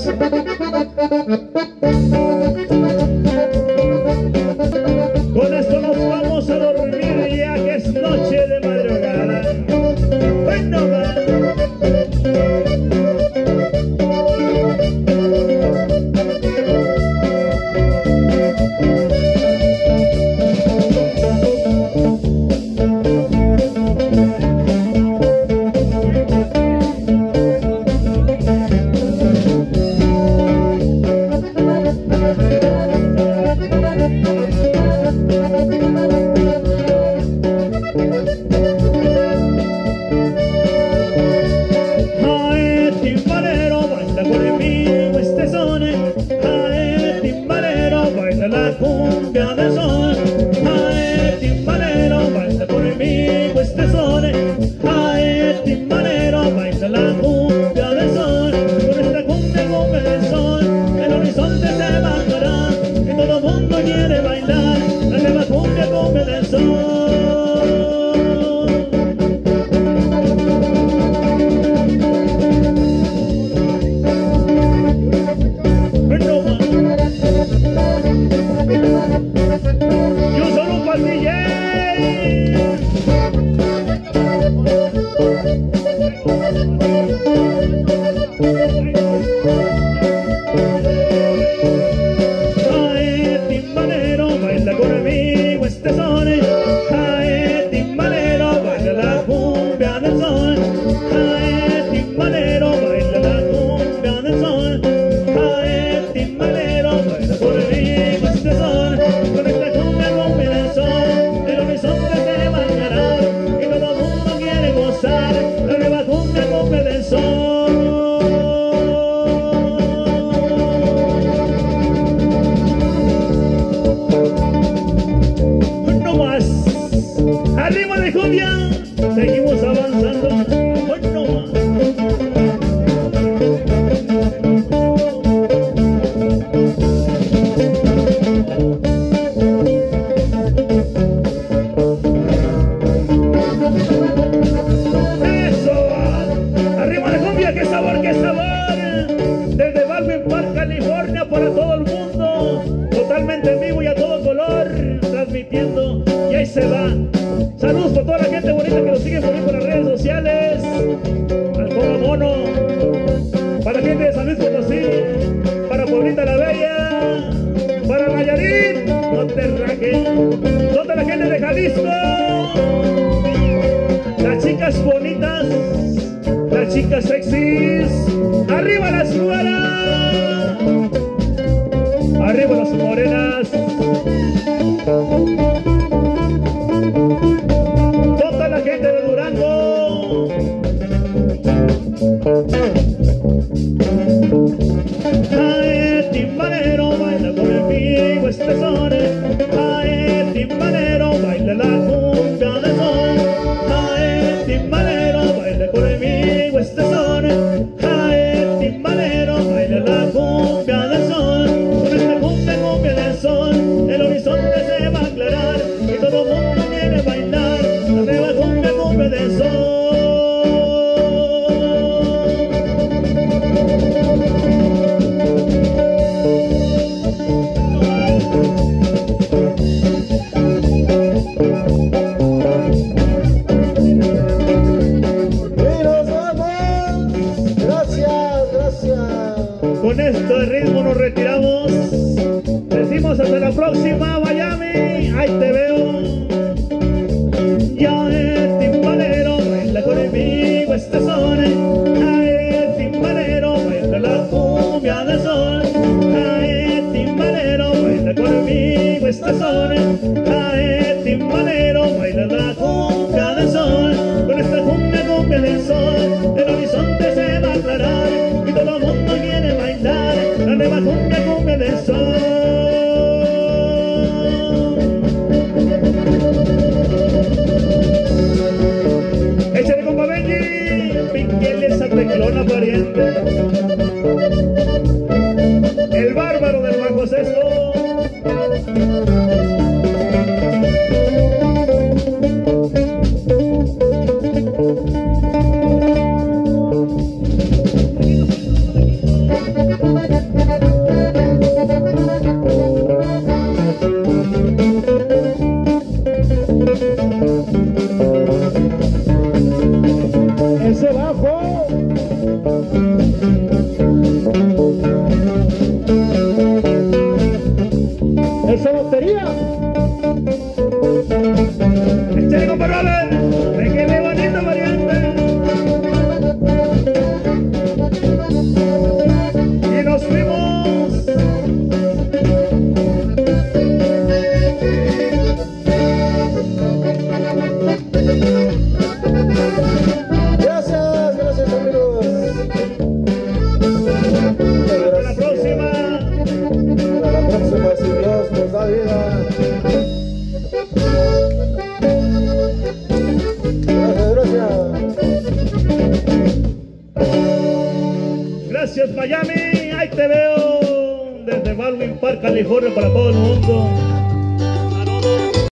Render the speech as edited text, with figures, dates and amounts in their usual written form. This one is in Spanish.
Con esto nos vamos a dormir ya que es noche de madrugada. Bueno, va. Seguimos avanzando. Bueno, eso, arriba la cumbia, qué sabor, qué sabor. Desde Baldwin Park, California, para todo el mundo, totalmente en vivo y a todo color, transmitiendo. Y ahí se va. Saludos para toda la gente bonita que nos sigue por ahí por las redes sociales. Al Pogo Mono, para la gente de San Luis Potosí, para Pueblita la Bella, para Nayarit, Monterrey, toda la gente de Jalisco, las chicas bonitas, las chicas sexys, arriba las güeras, arriba las morenas. Gente de Durango, ay, timbalero, baila conmigo este son, ay, timbalero, baila la cumbia de sol, ay, timbalero, baila conmigo este son, ay, timbalero, baila la cumbia de sol, con esta cumbia de sol, el horizonte se va a aclarar y todo el mundo quiere bailar. Arriba cumbia de sol. Y nos vamos. Gracias, gracias. Con este ritmo nos retiramos. Decimos hasta la próxima, Miami. Ahí te veo. Ya el timbalero baila conmigo este son, ay, el timbalero baila la cumbia de sol, ay, el timbalero baila conmigo este son, ay, el timbalero baila la cumbia de sol, con esta cumbia de sol, el horizonte se va a aclarar y todo el mundo quiere bailar la nueva cumbia de sol. Miami, ahí te veo. Desde Baldwin Park, California, para todo el mundo.